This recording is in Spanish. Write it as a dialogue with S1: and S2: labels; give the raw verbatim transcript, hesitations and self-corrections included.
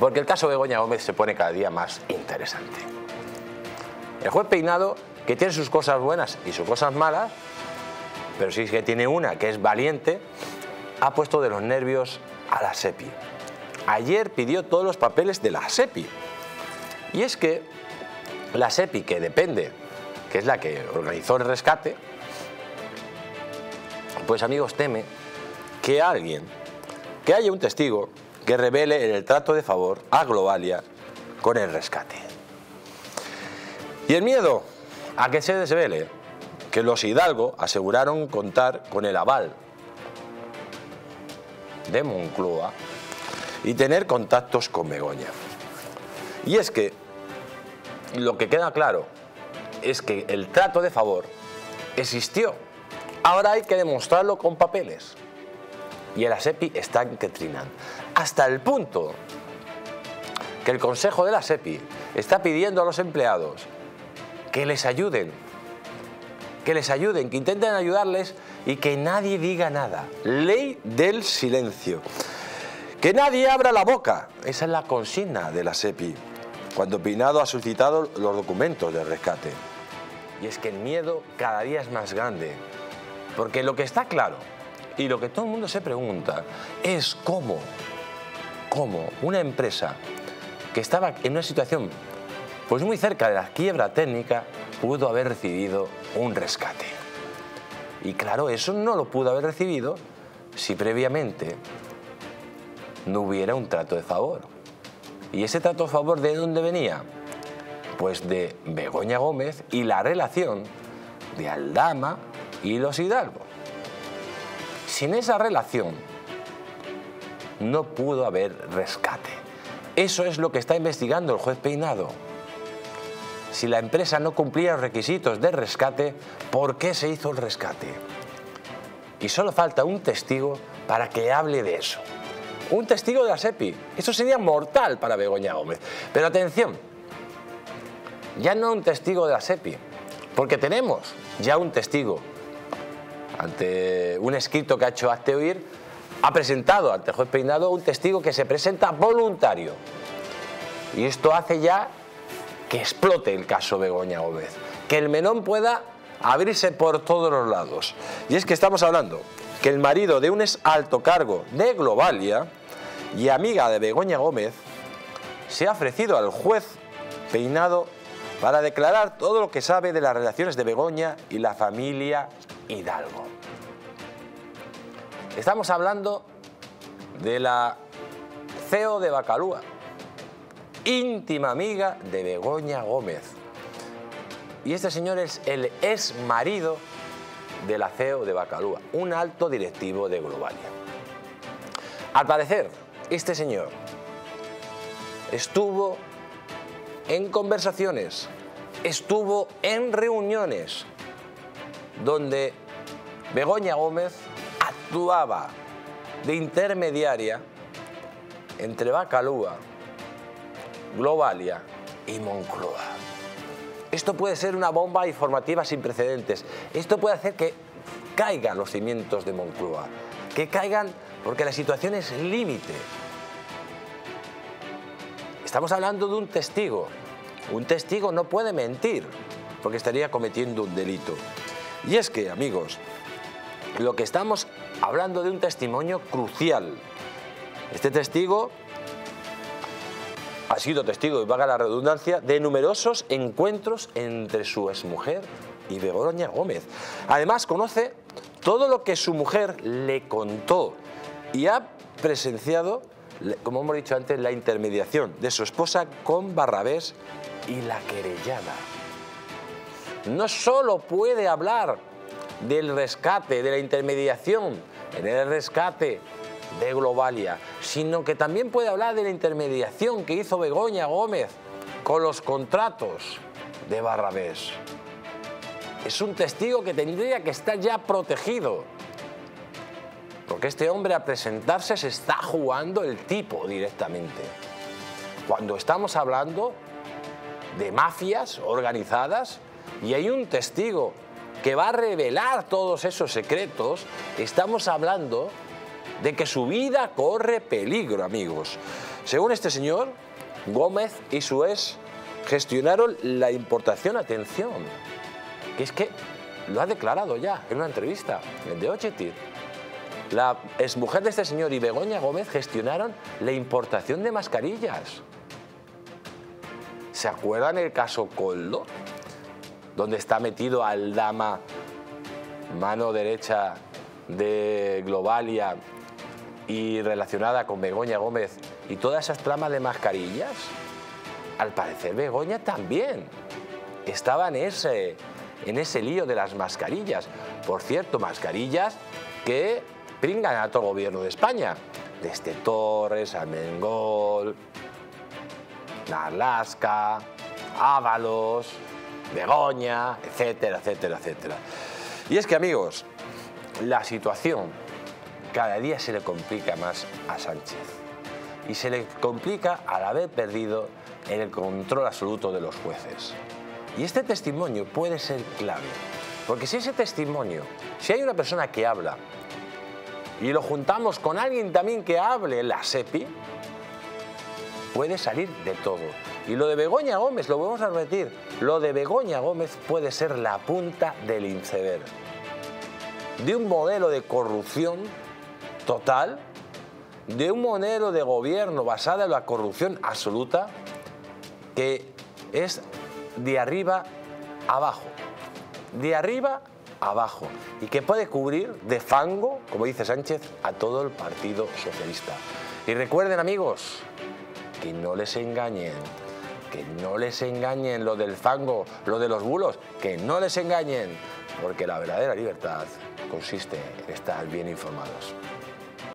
S1: porque el caso Begoña Gómez se pone cada día más interesante. El juez Peinado, que tiene sus cosas buenas y sus cosas malas, pero sí que tiene una que es valiente, ha puesto de los nervios a la SEPI. Ayer pidió todos los papeles de la SEPI. Y es que la SEPI, que depende, que es la que organizó el rescate, pues amigos, teme que alguien, que haya un testigo que revele el trato de favor a Globalia con el rescate. Y el miedo a que se desvele que los Hidalgo aseguraron contar con el aval de Moncloa y tener contactos con Begoña. Y es que lo que queda claro es que el trato de favor existió. Ahora hay que demostrarlo con papeles. Y el SEPI está en que trinan. Hasta el punto que el Consejo de la SEPI está pidiendo a los empleados que les ayuden, que les ayuden, que intenten ayudarles y que nadie diga nada. Ley del silencio. Que nadie abra la boca. Esa es la consigna de la SEPI cuando Peinado ha solicitado los documentos del rescate. Y es que el miedo cada día es más grande. Porque lo que está claro y lo que todo el mundo se pregunta es cómo, cómo una empresa que estaba en una situación pues muy cerca de la quiebra técnica pudo haber recibido un rescate. Y claro, eso no lo pudo haber recibido si previamente no hubiera un trato de favor. ¿Y ese trato de favor de dónde venía? Pues de Begoña Gómez y la relación de Aldama y los Hidalgo. Sin esa relación no pudo haber rescate. Eso es lo que está investigando el juez Peinado. Si la empresa no cumplía los requisitos de rescate, ¿por qué se hizo el rescate? Y solo falta un testigo para que hable de eso. Un testigo de la SEPI. Eso sería mortal para Begoña Gómez. Pero atención, ya no un testigo de la SEPI, porque tenemos ya un testigo. Ante un escrito que ha hecho Hazte Oír, ha presentado ante el juez Peinado un testigo que se presenta voluntario. Y esto hace ya que explote el caso Begoña Gómez, que el melón pueda abrirse por todos los lados. Y es que estamos hablando que el marido de un ex alto cargo de Globalia y amiga de Begoña Gómez se ha ofrecido al juez Peinado para declarar todo lo que sabe de las relaciones de Begoña y la familia Hidalgo. Estamos hablando de la C E O de Bacalúa, íntima amiga de Begoña Gómez. Y este señor es el ex marido de la C E O de Bacalúa, un alto directivo de Globalia. Al parecer, este señor estuvo en conversaciones, estuvo en reuniones donde Begoña Gómez actuaba de intermediaria entre Bacalúa, Globalia y Moncloa. Esto puede ser una bomba informativa sin precedentes. Esto puede hacer que caigan los cimientos de Moncloa, que caigan porque la situación es límite. Estamos hablando de un testigo. Un testigo no puede mentir porque estaría cometiendo un delito. Y es que, amigos, lo que estamos hablando de un testimonio crucial. Este testigo ha sido testigo, y valga la redundancia, de numerosos encuentros entre su exmujer y Begoña Gómez. Además, conoce todo lo que su mujer le contó y ha presenciado, como hemos dicho antes, la intermediación de su esposa con Barrabés y la querellada. No solo puede hablar del rescate, de la intermediación en el rescate de Globalia, sino que también puede hablar de la intermediación que hizo Begoña Gómez con los contratos de Barrabés. Es un testigo que tendría que estar ya protegido, porque este hombre al presentarse se está jugando el tipo directamente. Cuando estamos hablando de mafias organizadas y hay un testigo que va a revelar todos esos secretos, estamos hablando de que su vida corre peligro, amigos. Según este señor, Gómez y su ex gestionaron la importación, atención, que es que lo ha declarado ya en una entrevista en The Objective. La exmujer de este señor y Begoña Gómez gestionaron la importación de mascarillas. ¿Se acuerdan el caso Koldo? Donde está metido Aldama, mano derecha de Globalia y relacionada con Begoña Gómez y todas esas tramas de mascarillas. Al parecer Begoña también estaba en ese, en ese lío de las mascarillas. Por cierto, mascarillas que pringan a todo el gobierno de España. Desde Torres, Armengol, Alaska, Ábalos, Begoña, etcétera, etcétera, etcétera. Y es que, amigos, la situación cada día se le complica más a Sánchez. Y se le complica al haber perdido el control absoluto de los jueces. Y este testimonio puede ser clave. Porque si ese testimonio, si hay una persona que habla y lo juntamos con alguien también que hable en la SEPI, puede salir de todo. Y lo de Begoña Gómez, lo vamos a repetir, lo de Begoña Gómez puede ser la punta del iceberg de un modelo de corrupción total, de un modelo de gobierno basado en la corrupción absoluta, que es de arriba abajo, de arriba abajo, y que puede cubrir de fango, como dice Sánchez, a todo el Partido Socialista. Y recuerden, amigos, que no les engañen, que no les engañen lo del fango, lo de los bulos, que no les engañen, porque la verdadera libertad consiste en estar bien informados.